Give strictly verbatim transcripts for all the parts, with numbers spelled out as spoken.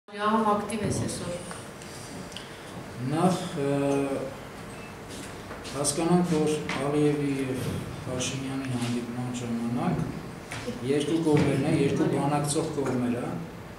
Յամ ակտիվ ես այսօր։ Նախ հասկանանք, որ Ալիևի և Փաշինյանի հանդիպման ժամանակ երկու կողմերն է, երկու բանակցող կողմերը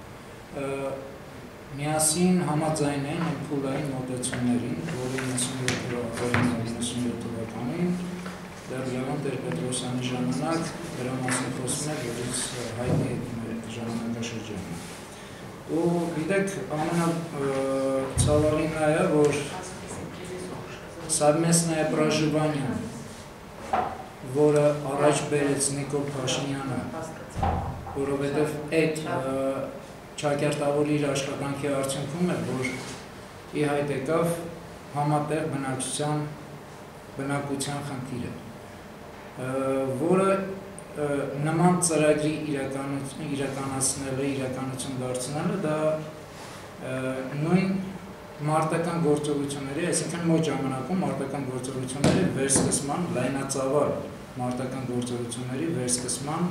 միասին համաձայն են այն փուլային մոտեցումներին, որ իննսունյոթ թվականին դեռ Լևոն Տեր-Պետրոսյանի ժամանակ դրա մասին խոսում էր, որից հայտնի է մեր ժամանակաշրջանը։ Ու գիտեք, ամենացավալին նա է, որ Совместное проживание, որը առաջ բերեց Նիկոլ Փաշինյանը, որովհետև այդ ճակերտավորի իր աշխատանքի արդյունքում է, որ ի հայտ եկավ համատեղ բնակչության բնակության խնդիրը, որը նման ծրագրի իրականացնելը, իրականություն դարձնելը դա նույն մարտական գործողությունների, այսինքն մոտ ժամանակում մարտական գործողությունների վերսկսման, լայնածավալ մարտական գործողությունների վերսկսման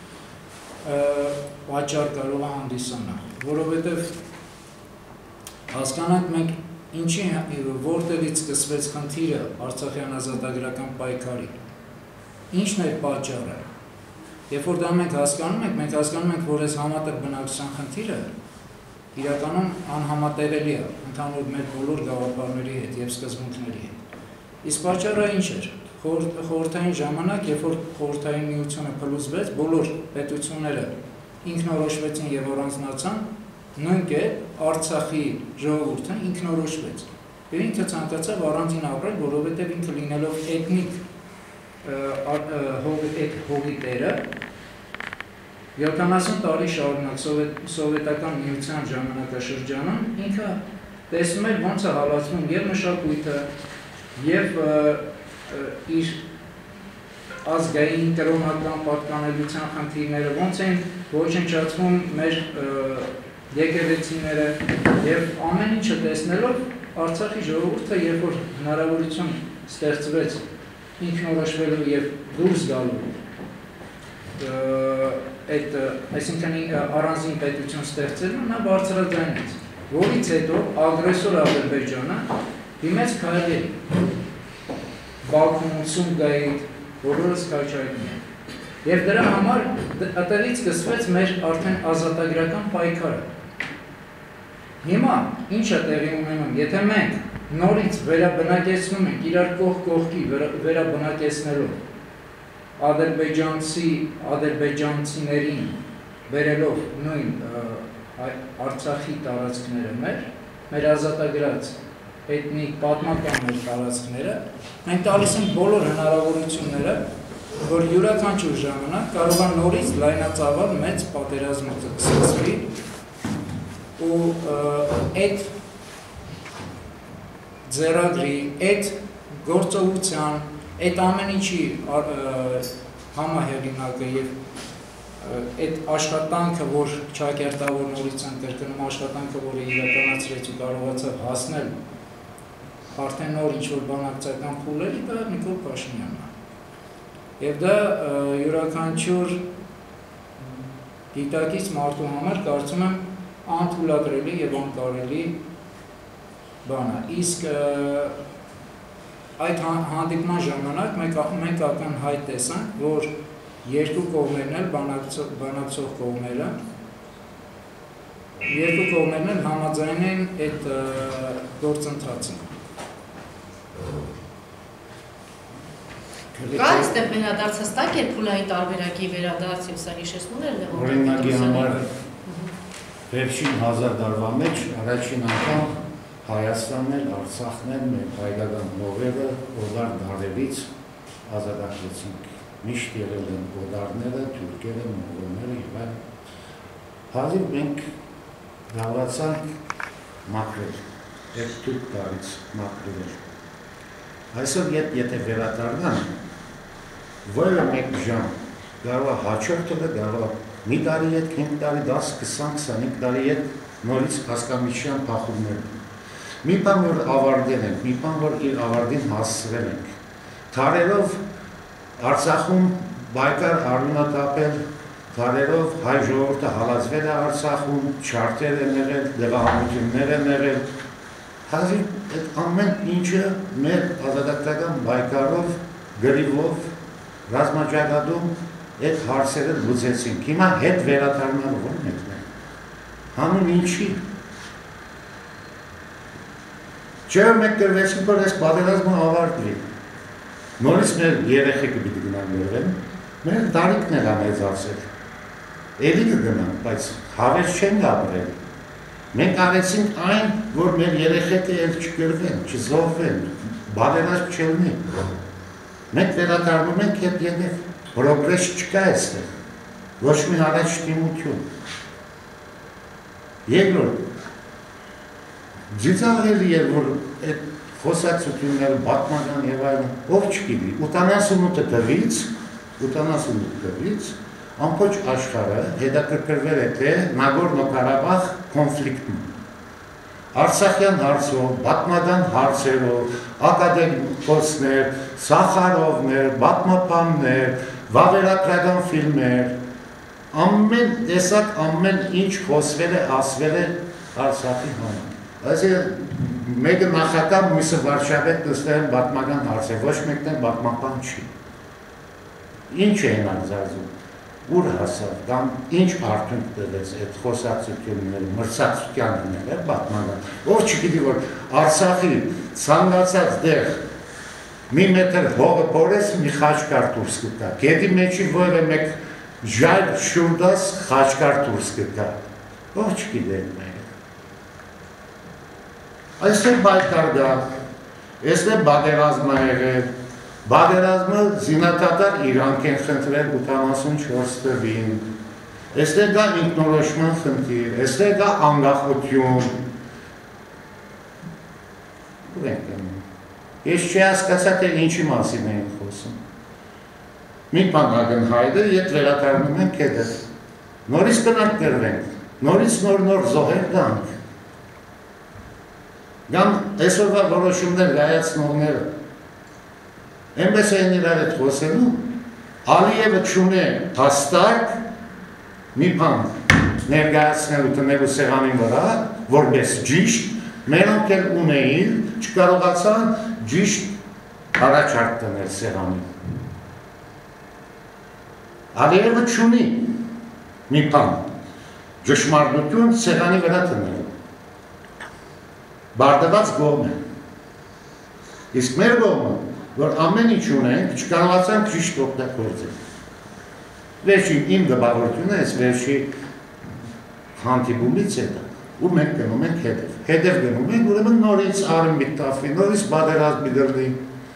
պատճառ կարող է հանդիսանալ, որովհետև հասկանանք մենք ինչի որտեղից սկսվեց խնդիրը Արցախյան ազատագրական պայքարի, ինչն է պատճառը։ Երբ որ դա մենք հասկանում ենք, մենք հասկանում ենք, որ այս համատեղ բնակչության խնդիրը իրականում անհամատեղելի է ընդհանուր մեր բոլոր գաղափարների հետ և սկզբունքների հետ։ Իսկ պատճառը ինչ էր։ Խորհրդային ժամանակ, երբ որ խորհրդային միությունը փլուզվեց, բոլոր պետությունները ինքնորոշվեցին և առանձնացան, նույն կերպ Արցախի ժողովուրդը ինքնորոշվեց։ Եվ ինքը ցանկացավ առանձին ապրել, որովհետև ինքը լինելով էթնիկ հողի տերը, յոթանասուն տարի շարունակ սովետական միության ժամանակաշրջանում ինքը տեսնում էր ոնց է հալածվում և մշակույթը, և իր ազգային կրոնական պատկանելության խնդիրները, ոնց են ոչնչացվում մեր եկեղեցիները, և ամեն ինչը տեսնելով Արցախի ժողովուրդը, երբ որ հնարավորություն ստեղծվեց ինքնորոշվելու և դուրս գալու այդ, այսինքն առանձին պետություն ստեղծելու, նա բարձրաձայնեց, որից հետո ագրեսոր Ադրբեջանը դիմեց քայլերի, Բաքուն, Սումգայիթ, բոլորս քաջայինի են։ Եվ դրա համար այդտեղից սկսվեց մեր արդեն ազատագրական պայքարը։ Հիմա ինչ է տեղի ունենում, եթե մենք նորից վերաբնակեցնում ենք իրար կողք կողքի վերաբնակեցնելով ադրբեջանցի, ադրբեջանցիներին բերելով նույն Արցախի տարածքները մեր, մեր ազատագրած էթնիկ պատմական մեր տարածքները, մենք տալիս ենք բոլոր հնարավորությունները, որ յուրաքանչյուր ժամանակ կարող է նորից լայնածավալ մեծ պատերազմ սկսվի ու այդ ձեռագրի, այդ գործողության, այդ ամեն ինչի համահեղինակը և այդ աշխատանքը, որ ճակերտավոր նորից ընկրկնում աշխատանքը, որը իրականացրեց ու կարողացավ հասնել արդեն նոր ինչ-որ բանակցական փուլերի, դա Նիկոլ Փաշինյանն է։ Եվ դա յուրաքանչյուր դիտակից մարդու համար կարծում եմ անթույլատրելի և անկարելի բան է։ Իսկ այդ հանդիպման ժամանակ մենք ակնհայտ տեսանք, որ երկու կողմերն էլ բանակցող կողմերը, երկու կողմերն էլ համաձայն են այդ գործընթացին։ Կա այստեղ վերադարձ հստակ էր փուլային տարբերակի վերադարձ և սա հիշեցնում էր Լևոն Օրինակի համար վերջին հազար տարվա մեջ առաջին անգամ Հայաստանն էլ, Արցախն էլ, մեր հայկական հողերը օդար դարերից ազատագրեցինք։ Միշտ եղել են օդարները, թուրքերը, մոնղոլները և այլն։ Հազիվ մենք գալացանք մաքրել, այդ թուրք տարից մաքրել։ Այսօր եթե վերադառնան, որևէ մեկ ժամ կարող է հաջորդը, կարող է մի տարի հետ, հինգ տարի, դաս, քսան, քսանհինգ տարի հետ նորից հասկամիչյան փախումներ։ Մի բան, որ ավարտել ենք, մի բան, որ իր ավարտին հասցրել ենք։ Թարերով Արցախում բայկար արյունատապել, քարերով հայ ժողովուրդը հալածվել է Արցախում, չարտեր են եղել, դեղահանություններ են եղել։ Հազիվ այդ ամեն ինչը մեր ազատագրական պայքարով, գրիվով, ռազմաճակատում այդ հարցերը լուծեցինք։ Հիմա հետ վերադառնալու ո՞ր ենք մենք։ Հանուն ինչի։ Չէ՞ մենք կրվեցինք, որ այս պատերազմը ավարտվի։ Նորից մեր երեխեքը պիտի գնան եղեն, մեր տարիքն էլ ամեծացել։ Էլի կգնան, բայց հավերժ չեն ապրել։ Մենք արեցինք այն, որ մեր երեխեքը էլ չկրվեն, չզոհվեն, պատերազմ չլինի։ Մենք վերադառնում ենք հետ եկեք, պրոգրես չկա այստեղ, ոչ մի առաջադիմություն։ Երկրորդ, ծիծաղելի է, որ այդ խոսակցությունները պատմական եւ այլն, ով չգիտի, ութանասունութ թվից, ութանասունութ թվից ամբողջ աշխարհը հետաքրքրվել է թե Նագորնո-Ղարաբաղ կոնֆլիկտում։ Արցախյան հարցով, պատմական հարցերով, ակադեմիկոսներ, Սախարովներ, պատմաբաններ, վավերագրական ֆիլմեր, ամեն տեսակ, ամեն ինչ խոսվել է, ասվել է Արցախի համար։ Այսինքն մեկը նախական, մյուսը վարչապետ նստել են պատմական հարցեր, ոչ մեկն էլ պատմաբան չի։ Ինչ են արձազում, ուր հասավ, կամ ինչ արդյունք տվեց այդ խոսակցությունները, մրցակցությանները, պատմական։ Ով չգիտի, որ Արցախի ցանկացած տեղ մի մետր հողը փորես, մի խաչկար դուրս կգա։ Գետի մեջի որևէ մեկ ժայռ շուրդաս խաչկար դուրս կգա։ Ով չգիտի մենք։ Այստեղ պայքար կա, այստեղ պատերազմ է եղել, պատերազմը զինադադար իրանք են խնդրել ութանասունչորս թվին, այստեղ կա ինքնորոշման խնդիր, այստեղ կա անկախություն։ Ուր ենք գնում։ Ես չի հասկացա, թե ինչի մասին ենք խոսում։ Մի բան ակնհայտ է, երբ վերադառնում ենք հետը, նորից կնանք կրվենք, նորից նոր-նոր զոհեր տանք։ Կամ այսօրվա որոշումներ կայացնողները այնպես են իրար հետ խոսելու, Ալիևը չունե հաստատ մի բան ներկայացնելու տնելու սեղանի վրա, որպես ճիշտ, մենոնք էլ ունեին, չկարողացան ճիշտ առաջարկ տնել սեղանին։ Ալիևը չունի մի բան, ճշմարտություն սեղանի վրա տնելու։ Բարտված գողմ է։ Իսկ մեր գողմը, որ ամեն ինչ ունենք, չկարողացանք ճիշտ օգտագործել։ Վերջին իմ դպավորությունը այս վերջի հանդիպումից հետո, ու մենք գնում ենք հետև։ Հետև գնում ենք, ուրեմն նորից արմիտ տավի, նորից պատերազմի դրվի։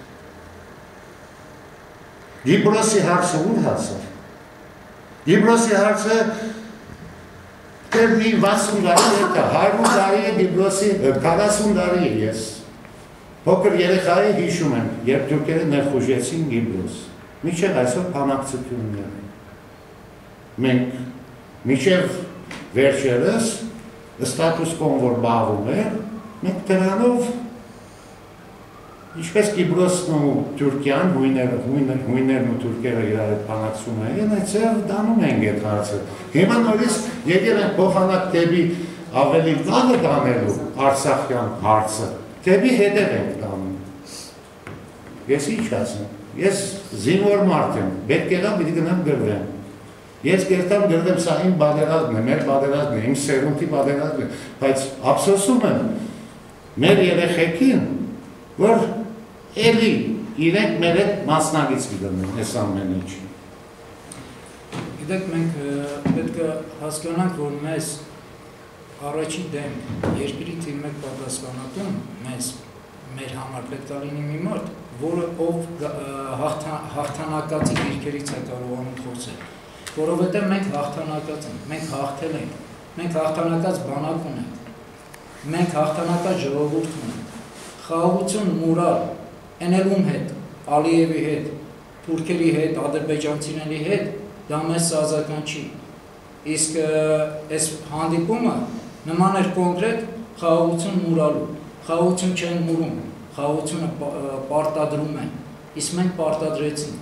Դիպրոսի հարցը ուր հասավ։ Դիպրոսի հարցը Դեր մի վաթսուն տարի հետը, հարյուր տարի է Դիպրոսի, քառասուն տարի է ես։ Փոքր երեխայի հիշում եմ, երբ թուրքերը ներխուժեցին Դիպրոս։ Մինչև այսօր բանակցություններ են։ Մենք մինչև վերջերս ստատուս կոն որ բաղվում էր, մենք դրանով ինչպես Կիպրոսն ու Թուրքիան, հույներն ու թուրքերը իրար հետ բանակցում էին, այցեղ դանում ենք այդ հարցը։ Հիմա նորից եկել են փոխանակ դեպի ավելի վաղը դանելու Արցախյան հարցը, դեպի հետև ենք դանում։ Ես ինչ ասեմ, ես զինվոր մարդ եմ, պետք եղա պիտի գնամ գրվեմ։ Ես կերտամ գրվեմ, սա իմ պատերազմն է, մեր պատերազմն է, իմ սերունդի պատերազմն է, բայց ափսոսում եմ մեր երեխեքին, որ էլի իրենք մեր հետ մասնագից կգնեն այս ամեն ինչի։ Գիտեք, մենք պետք է հասկանանք, որ մեզ առաջի դեմ երկրի թիվ մեկ պատասխանատուն մեզ մեր համար պետք է լինի մի մարդ, որը ով հաղթանակածի դիրքերից է կարողանում խոսել, որովհետև մենք հաղթանակած ենք, մենք հաղթել ենք, մենք հաղթանակած բանակ ունենք, մենք հաղթանակած ժողովուրդ ունենք, խաղաղություն մուրալ, էնելում հետ, Ալիևի հետ, թուրքերի հետ, ադրբեջանցիների հետ, դա մեզ սազական չի, իսկ այս հանդիպումը նման էր կոնկրետ խաղաղություն մուրալու, խաղաղություն չեն մուրում, խաղաղությունը պարտադրում են, իսկ մենք պարտադրեցինք,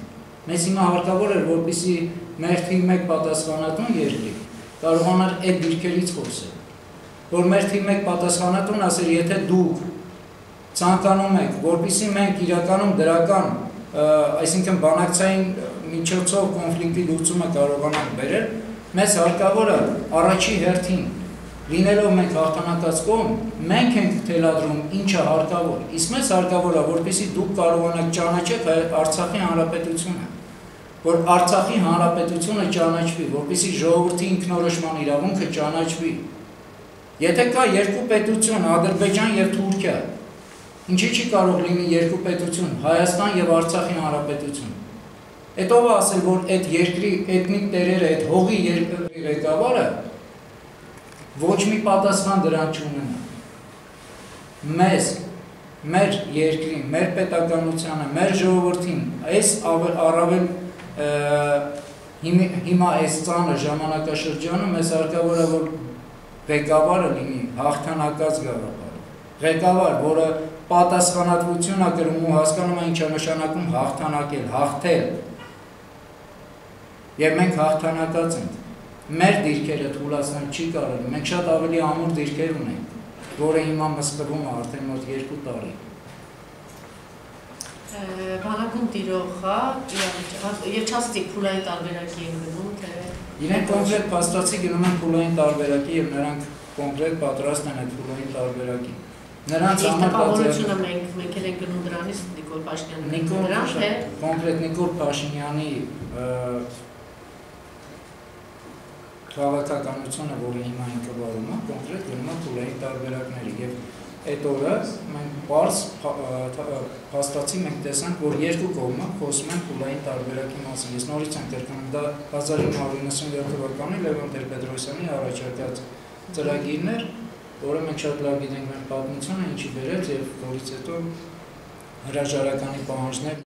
Մեզ հիմա հարկավոր էր, որպեսզի մեր թիվ մեկ պատասխանատուն երկրի կարողանար այդ դիրքերից խոսել, որ մեր թիվ մեկ պատասխանատուն ասեր, եթե դուք ցանկանում եք, որպեսզի մենք իրականում դրական, այսինքն բանակցային միջոցով կոնֆլիկտի լուծումը կարողանանք բերել, մեզ հարկավոր է առաջի հերթին լինելով մենք հաղթանակած կողմ, մենք ենք թելադրում ինչը հարկավոր, իսկ մեզ հարկավոր է, որպեսզի դուք կարողանաք ճանաչել Արցախի հանրապետությունը, որ Արցախի հանրապետությունը ճանաչվի, որպեսզի ժողովրդի ինքնորոշման իրավունքը ճանաչվի։ Եթե կա երկու պետություն, Ադրբեջան եւ Թուրքիա, ինչի՞ չի կարող լինի երկու պետություն, Հայաստան եւ Արցախի հանրապետություն։ Այդ ով է ասել, որ այդ երկրի էթնիկ տերերը, այդ հողի երկրի ղեկավարը ոչ մի պատասխան դրան չունենա։ Մեզ, մեր երկրին, մեր պետականությանը, մեր ժողովրդին, այս առավել հիմա այս ծանր ժամանակաշրջանում մեզ հարկավոր է, որ ղեկավարը լինի հաղթանակած գաղափարը։ Ղեկավար, որը պատասխանատվություն է կրում ու հասկանում է ինչ է նշանակում հաղթանակել, հաղթել։ Եվ մենք հաղթանակած ենք։ Մեր դիրքերը թուլացնել չի կարող, մենք շատ ավելի ամուր դիրքեր ունենք, որը հիմա մսկվում է արդեն մոտ երկու տարի։ Բանակում տիրող է, եւ չասեցիք փուլային տարբերակի են գնում, թե իրենք կոնկրետ փաստացի գնում են փուլային տարբերակի եւ նրանք կոնկրետ պատրաստ են այդ փուլային տարբերակի։ Նրանց համար տպավորությունը մենք մենք էլ ենք գնում դրանից Նիկոլ Փաշինյանը դրան, թե կոնկրետ Նիկոլ Փաշինյանի քաղաքականությունը, որը հիմա ինքնավարում է, կոնկրետ գնում է փուլային տարբերակների եւ այդ օրը մենք բարձ փաստացի մենք տեսանք, որ երկու կողմը խոսում են փուլային տարբերակի մասին։ Ես նորից եմ կրկնում, դա հազար ինը հարյուր իննսունյոթ թվականի Լևոն Տեր-Պետրոսյանի առաջարկած ծրագիրն էր, որը մենք շատ լավ գիտենք մեր պատմությունը, ինչի բերեց եւ որից հետո հրաժարականի պահանջներ